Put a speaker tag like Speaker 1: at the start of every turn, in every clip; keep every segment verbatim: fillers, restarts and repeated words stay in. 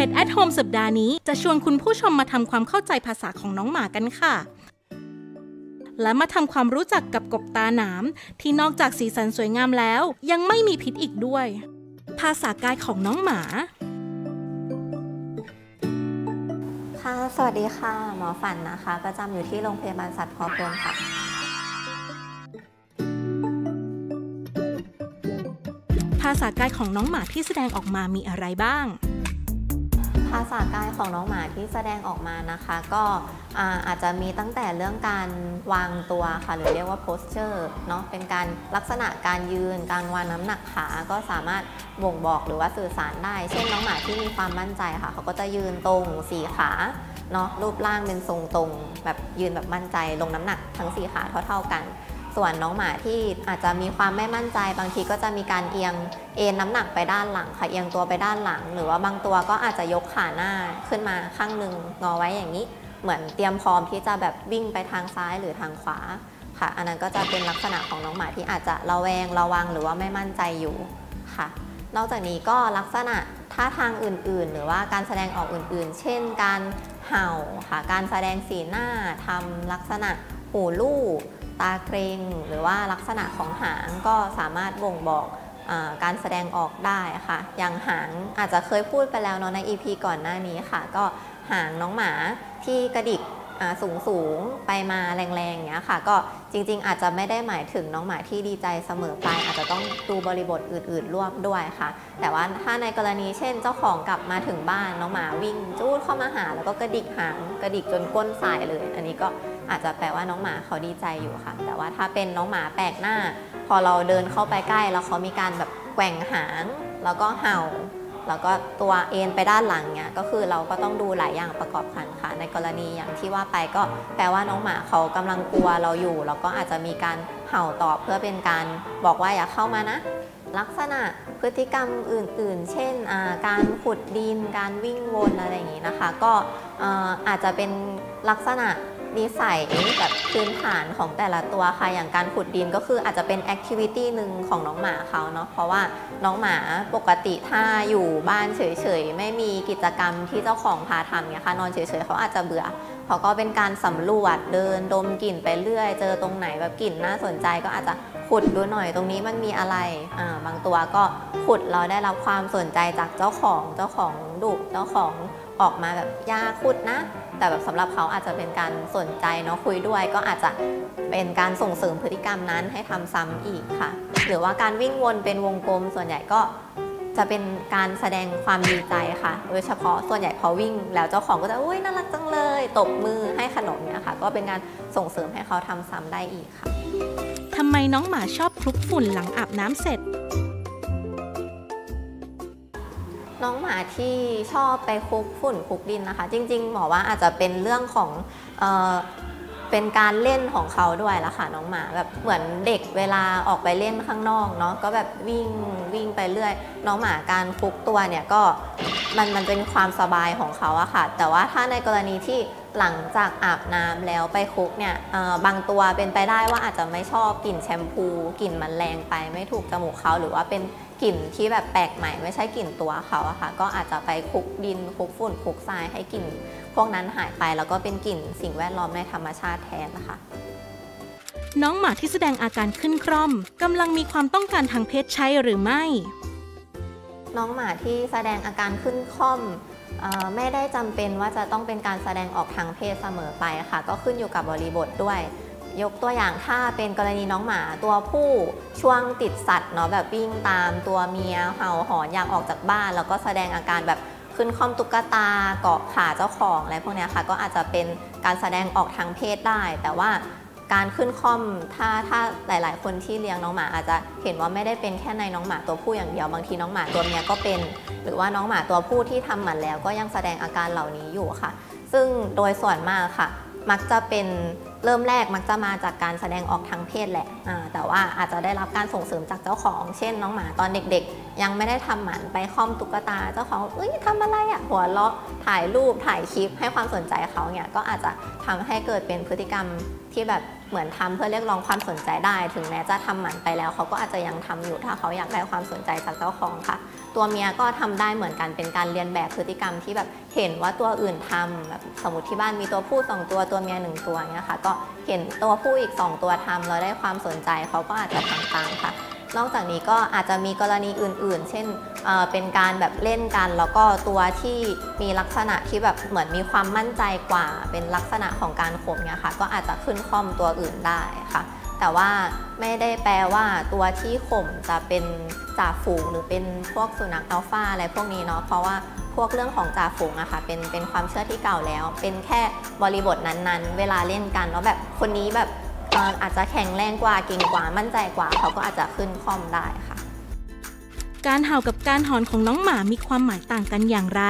Speaker 1: Pet at Home สัปดาห์นี้จะชวนคุณผู้ชมมาทำความเข้าใจภาษาของน้องหมากันค่ะและมาทำความรู้จักกับกบตาหนามที่นอกจากสีสันสวยงามแล้วยังไม่มีพิษอีกด้วยภาษากายของน้องหมา
Speaker 2: ค่ะสวัสดีค่ะหมอฝันนะคะประจำอยู่ที่โรงพยาบาลสัตว์คอพลค่ะ
Speaker 1: ภาษากายของน้องหมาที่แสดงออกมามีอะไรบ้าง
Speaker 2: ภาษากายของน้องหมาที่แสดงออกมานะคะก็อาจจะมีตั้งแต่เรื่องการวางตัวค่ะหรือเรียกว่า posture เนาะเป็นการลักษณะการยืนการวางน้ำหนักขาก็สามารถบ่งบอกหรือว่าสื่อสารได้เช่นน้องหมาที่มีความมั่นใจค่ะเขาก็จะยืนตรงสี่ขาเนาะรูปร่างเป็นทรงตรงแบบยืนแบบมั่นใจลงน้ำหนักทั้งสี่ขาเท่าๆกันส่วนน้องหมาที่อาจจะมีความไม่มั่นใจบางทีก็จะมีการเอียงเอ็นน้ำหนักไปด้านหลังค่ะเอียงตัวไปด้านหลังหรือว่าบางตัวก็อาจจะยกขาหน้าขึ้นมาข้างหนึ่งงอไว้อย่างนี้เหมือนเตรียมพร้อมที่จะแบบวิ่งไปทางซ้ายหรือทางขวาค่ะอันนั้นก็จะเป็นลักษณะของน้องหมาที่อาจจะระแวงระวังหรือว่าไม่มั่นใจอยู่ค่ะนอกจากนี้ก็ลักษณะท่าทางอื่นๆหรือว่าการแสดงออกอื่นๆเช่นการเห่าค่ะการแสดงสีหน้าทำลักษณะหูลู่ตาเกรงหรือว่าลักษณะของหางก็สามารถบ่งบอกการแสดงออกได้ค่ะอย่างหางอาจจะเคยพูดไปแล้วเนาะใน อี พี ก่อนหน้านี้ค่ะก็หางน้องหมาที่กระดิกสูงสูงไปมาแรงๆอย่างเงี้ยค่ะก็จริงๆอาจจะไม่ได้หมายถึงน้องหมาที่ดีใจเสมอไปอาจจะต้องดูบริบทอื่นๆร่วมด้วยค่ะแต่ว่าถ้าในกรณีเช่นเจ้าของกลับมาถึงบ้านน้องหมาวิ่งจู้ดเข้ามาหาแล้วก็กระดิกหางกระดิกจนก้นสายเลยอันนี้ก็อาจจะแปลว่าน้องหมาเขาดีใจอยู่ค่ะแต่ว่าถ้าเป็นน้องหมาแปลกหน้าพอเราเดินเข้าไปใกล้แล้วเขามีการแบบแกว่งหางแล้วก็เห่าแล้วก็ตัวเอ็นไปด้านหลังเนี่ยก็คือเราก็ต้องดูหลายอย่างประกอบกันค่ะในกรณีอย่างที่ว่าไปก็แปลว่าน้องหมาเขากำลังกลัวเราอยู่แล้วก็อาจจะมีการเห่าตอบเพื่อเป็นการบอกว่าอย่าเข้ามานะลักษณะพฤติกรรมอื่นๆเช่นการขุดดินการวิ่งวนอะไรอย่างนี้นะคะก็อาจจะเป็นลักษณะนิสัยแบบพื้นฐานของแต่ละตัวค่ะอย่างการขุดดินก็คืออาจจะเป็นแอคทิวิตี้หนึ่งของน้องหมาเขาเนาะเพราะว่าน้องหมาปกติถ้าอยู่บ้านเฉยๆไม่มีกิจกรรมที่เจ้าของพาทำเนี่ยค่ะนอนเฉยๆเขาอาจจะเบื่อเขาก็เป็นการสำรวจเดินดมกลิ่นไปเรื่อยเจอตรงไหนแบบกลิ่นน่าสนใจก็อาจจะขุดดูหน่อยตรงนี้มันมีอะไรอ่าบางตัวก็ขุดเราได้รับความสนใจจากเจ้าของเจ้าของดุเจ้าของออกมาแบบอย่าขุดนะแต่แบบสำหรับเขาอาจจะเป็นการสนใจเนาะคุยด้วยก็อาจจะเป็นการส่งเสริมพฤติกรรมนั้นให้ทำซ้ำอีกค่ะหรือว่าการวิ่งวนเป็นวงกลมส่วนใหญ่ก็จะเป็นการแสดงความดีใจค่ะโดยเฉพาะส่วนใหญ่พอวิ่งแล้วเจ้าของก็จะอุ้ยน่ารักจังเลยตบมือให้ขนมเนี่ยค่ะก็เป็นการส่งเสริมให้เขาทำซ้ำได้อีกค่ะ
Speaker 1: ทำไมน้องหมาชอบคลุกฝุ่นหลังอาบน้ำเสร็จ
Speaker 2: น้องหมาที่ชอบไปคลุกฝุ่นคลุกดินนะคะจริงๆหมอว่าอาจจะเป็นเรื่องของเอ่อเป็นการเล่นของเขาด้วยละค่ะน้องหมาแบบเหมือนเด็กเวลาออกไปเล่นข้างนอกเนาะก็แบบวิ่งวิ่งไปเรื่อยน้องหมาการคลุกตัวเนี่ยก็มันมันเป็นความสบายของเขาอะค่ะแต่ว่าถ้าในกรณีที่หลังจากอาบน้ำแล้วไปคลุกเนี่ยบางตัวเป็นไปได้ว่าอาจจะไม่ชอบกลิ่นแชมพูกลิ่นมันแรงไปไม่ถูกจมูกเขาหรือว่าเป็นกลิ่นที่แบบแปลกใหม่ไม่ใช่กลิ่นตัวเขาอะค่ะก็อาจจะไปคลุกดินคลุกฝุ่นคลุกทรายให้กลิ่นพวกนั้นหายไปแล้วก็เป็นกลิ่นสิ่งแวดล้อมในธรรมชาติแทนนะคะ
Speaker 1: น้องหมาที่แสดงอาการขึ้นคร่อมกำลังมีความต้องการทางเพศใช่หรือไม่
Speaker 2: น้องหมาที่แสดงอาการขึ้นคร่อมไม่ได้จำเป็นว่าจะต้องเป็นการแสดงออกทางเพศเสมอไปค่ะก็ขึ้นอยู่กับบริบทด้วยยกตัวอย่างถ้าเป็นกรณีน้องหมาตัวผู้ช่วงติดสัตว์เนาะแบบวิ่งตามตัวเมียเห่าหอนอยากออกจากบ้านแล้วก็แสดงอาการแบบขึ้นคล่อมตุ๊กตาเกาะขาเจ้าของอะไรพวกนี้ค่ะก็อาจจะเป็นการแสดงออกทางเพศได้แต่ว่าการขึ้นคล่อมถ้าถ้าหลายๆคนที่เลี้ยงน้องหมาอาจจะเห็นว่าไม่ได้เป็นแค่ในน้องหมาตัวผู้อย่างเดียวบางทีน้องหมาตัวเมียก็เป็นหรือว่าน้องหมาตัวผู้ที่ทำหมันแล้วก็ยังแสดงอาการเหล่านี้อยู่ค่ะซึ่งโดยส่วนมากค่ะมักจะเป็นเริ่มแรกมักจะมาจากการแสดงออกทางเพศแหละแต่ว่าอาจจะได้รับการส่งเสริมจากเจ้าของเช่นน้องหมาตอนเด็กๆยังไม่ได้ทำหมันไปค่อมตุ๊กตาเจ้าของเอ้ยทำอะไรอ่ะหัวเราะถ่ายรูปถ่ายคลิปให้ความสนใจเขาเนี่ยก็อาจจะทำให้เกิดเป็นพฤติกรรมที่แบบเหมือนทำเพื่อเรียกร้องความสนใจได้ถึงแม้จะทำหมันไปแล้วเขาก็อาจจะยังทำอยู่ถ้าเขาอยากได้ความสนใจจากเจ้าของค่ะตัวเมียก็ทำได้เหมือนกันเป็นการเรียนแบบพฤติกรรมที่แบบเห็นว่าตัวอื่นทำแบบสมมติที่บ้านมีตัวผู้สองตัวตัวเมียหนึ่งตัวเนี้ยค่ะก็เห็นตัวผู้อีกสองตัวทำแล้วได้ความสนใจเขาก็อาจจะทำตามค่ะนอกจากนี้ก็อาจจะมีกรณีอื่นๆ เช่นเอ่อเป็นการแบบเล่นกันแล้วก็ตัวที่มีลักษณะที่แบบเหมือนมีความมั่นใจกว่าเป็นลักษณะของการข่มเนี่ยค่ะก็อาจจะขึ้นคล่อมตัวอื่นได้ค่ะแต่ว่าไม่ได้แปลว่าตัวที่ข่มจะเป็นจ่าฝูงหรือเป็นพวกสุนัขอัลฟาอะไรพวกนี้เนาะเพราะว่าพวกเรื่องของจ่าฝูงอะค่ะเป็นเป็นความเชื่อที่เก่าแล้วเป็นแค่บริบทนั้นๆเวลาเล่นกันแล้วแบบคนนี้แบบอาจจะแข็งแรงกว่าเก่งกว่ามั่นใจกว่าเขาก็อาจจะขึ้นคล่อมได้ค่ะ
Speaker 1: การเห่ากับการหอนของน้องหมามีความหมายต่างกันอย่างไร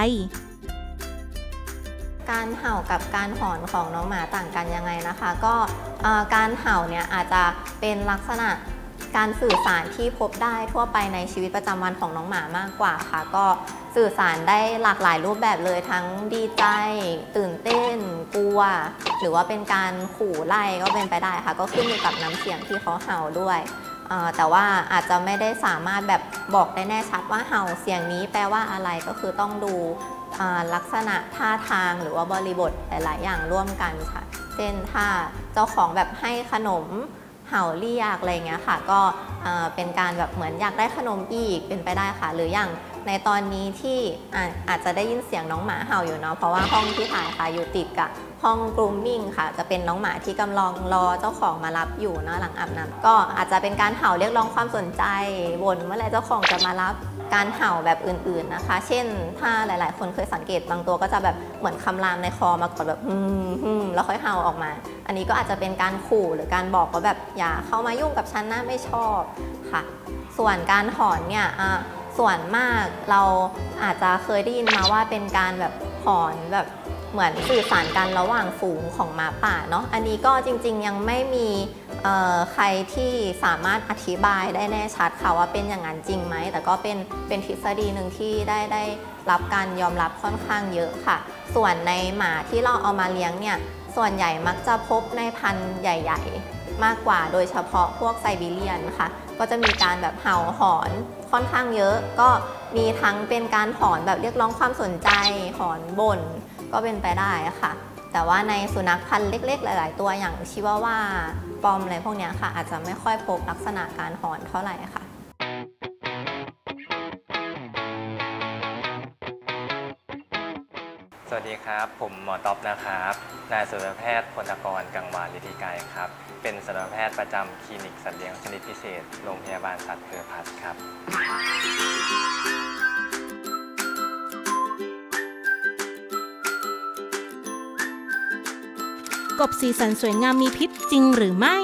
Speaker 2: การเห่ากับการหอนของน้องหมาต่างกันยังไงนะคะก็การเห่าเนี่ยอาจจะเป็นลักษณะการสื่อสารที่พบได้ทั่วไปในชีวิตประจำวันของน้องหมามากกว่าค่ะก็สื่อสารได้หลากหลายรูปแบบเลยทั้งดีใจตื่นเต้นกลัวหรือว่าเป็นการขู่ไล่ก็เป็นไปได้ค่ะก็ขึ้นอยู่กับน้ำเสียงที่เขาเห่าด้วยแต่ว่าอาจจะไม่ได้สามารถแบบบอกได้แน่ชัดว่าเห่าเสียงนี้แปลว่าอะไรก็คือต้องดูลักษณะท่าทางหรือว่าบริบทหลายๆอย่างร่วมกันค่ะเช่นถ้าเจ้าของแบบให้ขนมเห่าเรียกอะไรเงี้ยค่ะก็เป็นการแบบเหมือนอยากได้ขนมอีกเป็นไปได้ค่ะหรืออย่างในตอนนี้ที่อาจจะได้ยินเสียงน้องหมาเห่าอยู่เนาะเพราะว่าห้องที่ถ่ายค่ะอยู่ติดกับห้องกรูมมิ่งค่ะจะเป็นน้องหมาที่กำลังรอเจ้าของมารับอยู่เนาะหลังอาบน้ำก็อาจจะเป็นการเห่าเรียกร้องความสนใจบ่นเมื่อไรเจ้าของจะมารับการเห่าแบบอื่นๆนะคะเช่นถ้าหลายๆคนเคยสังเกตบางตัวก็จะแบบเหมือนคำรามในคอมาก่อนแบบฮึมฮึมแล้วค่อยเห่าออกมาอันนี้ก็อาจจะเป็นการขู่หรือการบอกว่าแบบอย่าเข้ามายุ่งกับฉันนะไม่ชอบค่ะส่วนการหอนเนี่ยส่วนมากเราอาจจะเคยได้ยินมาว่าเป็นการแบบหอนแบบเหมือนสื่อสารกันระหว่างฝูงของหมาป่าเนาะอันนี้ก็จริงๆยังไม่มีใครที่สามารถอธิบายได้แน่ชัดค่ะว่าเป็นอย่างนั้นจริงไหมแต่ก็เป็นเป็นทฤษฎีหนึ่งที่ได้ได้รับการยอมรับค่อนข้างเยอะค่ะส่วนในหมาที่เราเอามาเลี้ยงเนี่ยส่วนใหญ่มักจะพบในพันธุ์ใหญ่ๆมากกว่าโดยเฉพาะพวกไซบีเรียนค่ะก็จะมีการแบบเห่าหอนค่อนข้างเยอะก็มีทั้งเป็นการหอนแบบเรียกร้องความสนใจหอนบ่นก็เป็นไปได้ค่ะแต่ว่าในสุนัขพันธุ์เล็กๆหลายๆตัวอย่างชิวาว่าปอมอะไรพวกนี้ค่ะอาจจะไม่ค่อยพบลักษณะการหอนเท่าไหร่ค่ะ
Speaker 3: สวัสดีครับผมหมอต๊อบนะครับนายสัตวแพทย์พลกรกังวานฤทธิไกรครับเป็นสัตวแพทย์ประจำคลินิกสัตว์เลี้ยงชนิดพิเศษโรงพยาบาลสัตว์เพอร์พัสครับ
Speaker 1: กบสีสันสวยงามมีพิษจริงหรือไม่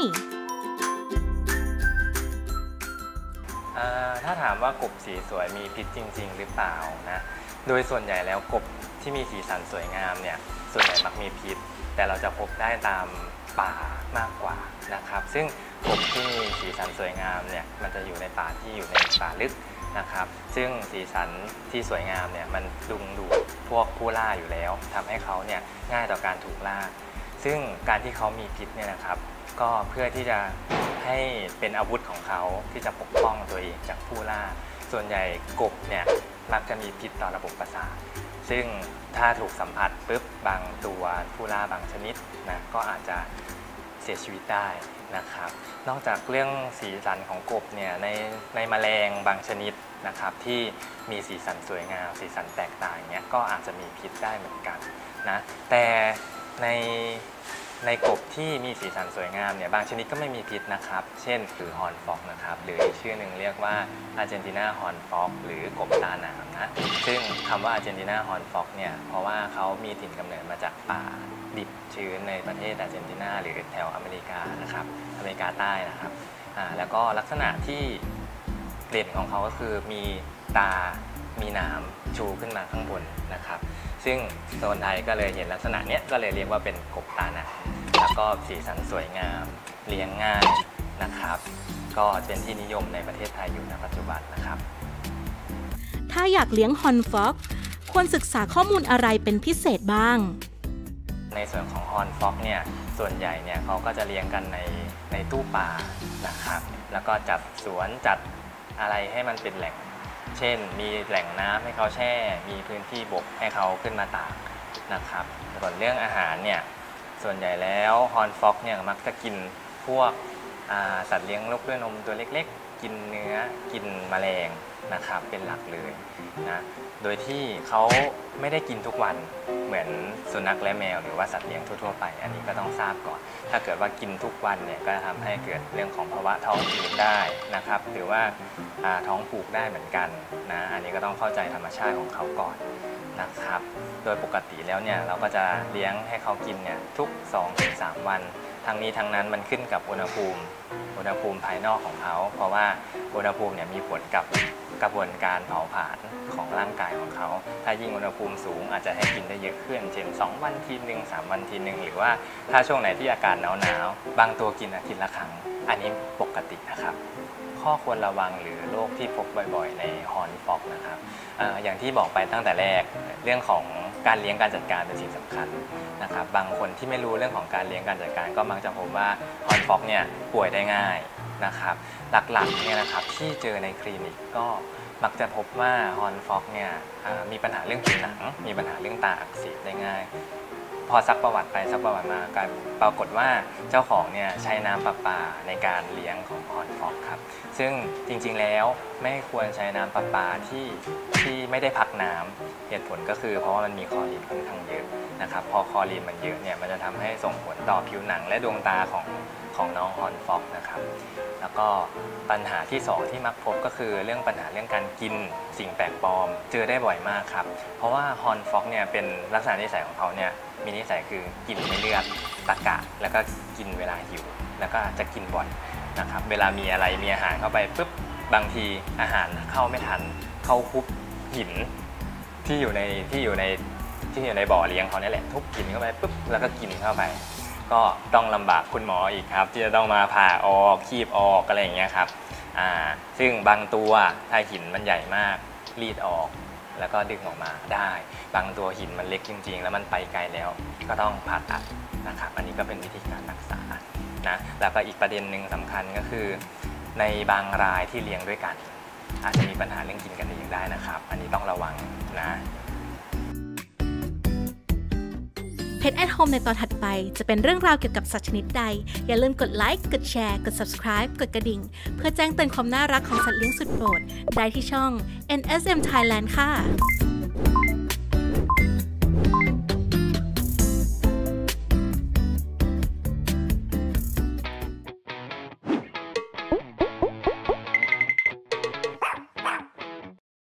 Speaker 3: ถ้าถามว่ากบสีสวยมีพิษจริงๆหรือเปล่านะโดยส่วนใหญ่แล้วกบที่มีสีสันสวยงามเนี่ยส่วนใหญ่มักมีพิษแต่เราจะพบได้ตามป่ามากกว่านะครับซึ่งกบที่มีสีสันสวยงามเนี่ยมันจะอยู่ในป่าที่อยู่ในป่าลึกนะครับซึ่งสีสันที่สวยงามเนี่ยมันดึงดูดพวกผู้ล่าอยู่แล้วทำให้เขาเนี่ยง่ายต่อการถูกล่าซึ่งการที่เขามีพิษเนี่ยนะครับก็เพื่อที่จะให้เป็นอาวุธของเขาที่จะปกป้องตัวเองจากผู้ล่าส่วนใหญ่กบเนี่ยมักจะมีพิษต่อระบบประสาทซึ่งถ้าถูกสัมผัสปุ๊บบางตัวผู้ล่าบางชนิดนะก็อาจจะเสียชีวิตได้นะครับนอกจากเรื่องสีสันของกบเนี่ยในในแมลงบางชนิดนะครับที่มีสีสันสวยงามสีสันแตกต่างเนี้ยก็อาจจะมีพิษได้เหมือนกันนะแต่ในในกบที่มีสีสันสวยงามเนี่ยบางชนิดก็ไม่มีพิษนะครับเช่นคือฮอร์นฟ็อกนะครับหรืออีกชื่อหนึ่งเรียกว่าอาร์เจนตินาฮอร์นฟ็อกหรือกบตาหนามนะซึ่งคำว่าอาร์เจนตินาฮอร์นฟ็อกเนี่ยเพราะว่าเขามีถิ่นกำเนิดมาจากป่าดิบชื้นในประเทศอาร์เจนตินาหรือแถวอเมริกานะครับอเมริกาใต้นะครับอ่าแล้วก็ลักษณะที่เด่นของเขาก็คือมีตามีหนามชูขึ้นมาข้างบนนะครับซึ่งโซนไทยก็เลยเห็นลักษณะนี้ก็เลยเรียกว่าเป็นกบตาหนามแล้วก็สีสันสวยงามเลี้ยงง่ายนะครับก็เป็นที่นิยมในประเทศไทยอยู่ในปัจจุบันนะครับ
Speaker 1: ถ้าอยากเลี้ยงฮอนฟ็อกควรศึกษาข้อมูลอะไรเป็นพิเศษบ้าง
Speaker 3: ในส่วนของฮอนฟ็อกเนี่ยส่วนใหญ่เนี่ยเขาก็จะเลี้ยงกันในในตู้ปลานะครับแล้วก็จัดสวนจัดอะไรให้มันเป็นแหล่งเช่นมีแหล่งน้ำให้เขาแช่มีพื้นที่บกให้เขาขึ้นมาตากนะครับส่วนเรื่องอาหารเนี่ยส่วนใหญ่แล้วฮอนฟ็อกเนี่ยมักจะกินพวกสัตว์เลี้ยงลูกด้วยนมตัวเล็กๆกินเนื้อกินแมลงนะครับเป็นหลักเลยนะโดยที่เขาไม่ได้กินทุกวันเหมือนสุนัขและแมวหรือว่าสัตว์เลี้ยงทั่วๆไปอันนี้ก็ต้องทราบก่อนถ้าเกิดว่ากินทุกวันเนี่ยก็จะทำให้เกิดเรื่องของภาวะท้องอืดได้นะครับหรือว่าท้องผูกได้เหมือนกันนะอันนี้ก็ต้องเข้าใจธรรมชาติของเขาก่อนนะครับโดยปกติแล้วเนี่ยเราก็จะเลี้ยงให้เขากินเนี่ยทุก สองถึงสาม วันทั้งนี้ทั้งนั้นมันขึ้นกับอุณหภูมิอุณหภูมิภายนอกของเขาเพราะว่าอุณหภูมิเนี่ยมีผลกับกระบวนการเผาผลาญของร่างกายของเขาถ้ายิ่งอุณหภูมิสูงอาจจะให้กินได้เยอะขึ้นเช่นสองวันทีนึงสามวันทีนึงหรือว่าถ้าช่วงไหนที่อากาศหนาวๆบางตัวกินอาทิตย์ละครั้งอันนี้ปกตินะครับข้อควรระวังหรือโรคที่พบบ่อยๆในฮอนฟ็อกนะครับ อ, อย่างที่บอกไปตั้งแต่แรกเรื่องของการเลี้ยงการจัดการเป็นสิ่งสำคัญนะครับบางคนที่ไม่รู้เรื่องของการเลี้ยงการจัดการก็มักจะพบว่าฮอนฟ็อกเนี่ยป่วยได้ง่ายนะครับหลักๆเนี่ยนะครับที่เจอในคลินิกก็มักจะพบว่าฮอนฟ็อกเนี่ยมีปัญหาเรื่องผิวหนังมีปัญหาเรื่องตาอักเสบได้ง่ายพอซักประวัติไปซักประวัติมาการปรากฏว่าเจ้าของเนี่ยใช้น้ำประปาในการเลี้ยงของฮอนฟ็อกครับซึ่งจริงๆแล้วไม่ควรใช้น้ำประปาที่ที่ไม่ได้พักน้ำเหตุผลก็คือเพราะว่ามันมีคลอรีนค่อนข้างเยอะนะครับพอคลอรีนมันเยอะเนี่ยมันจะทำให้ส่งผลต่อผิวหนังและดวงตาของของน้องฮอนฟ็อกนะครับแล้วก็ปัญหาที่สองที่มักพบก็คือเรื่องปัญหาเรื่องการกินสิ่งแปลกปลอมเจอได้บ่อยมากครับเพราะว่าฮอนฟ็อกเนี่ยเป็นลักษณะนิสัยของเขาเนี่ยมีนิสัยคือกินไม่เลือกตะกะแล้วก็กินเวลาหิวแล้วก็จะกินบ่อยนะครับเวลามีอะไรมีอาหารเข้าไปปุ๊บบางทีอาหารเข้าไม่ทันเข้าคุบหินที่อยู่ในที่อยู่ในที่อยู่ในบ่อเลี้ยงเขาเนี่ยแหละทุบหินเข้าไปปุ๊บแล้วก็กินเข้าไปก็ต้องลำบากคุณหมออีกครับที่จะต้องมาผ่าออกคีบออกอะไรอย่างเงี้ยครับอ่าซึ่งบางตัวถ้าหินมันใหญ่มากรีดออกแล้วก็ดึงออกมาได้บางตัวหินมันเล็กจริงๆแล้วมันไปไกลแล้วก็ต้องผ่าตัดนะครับอันนี้ก็เป็นวิธีการรักษานะแล้วก็อีกประเด็นหนึ่งสำคัญก็คือในบางรายที่เลี้ยงด้วยกันอาจจะมีปัญหาเรื่องกินกันเองได้นะครับอันนี้ต้องระวังนะ
Speaker 1: Pet at Home ในตอนถัดไปจะเป็นเรื่องราวเกี่ยวกับสัตว์ชนิดใดอย่าลืมกดไลค์กดแชร์กด Subscribe กดกระดิ่งเพื่อแจ้งเตือนความน่ารักของสัตว์เลี้ยงสุดโปรดได้ที่ช่อง เอ็น เอส เอ็ม Thailand ค่ะ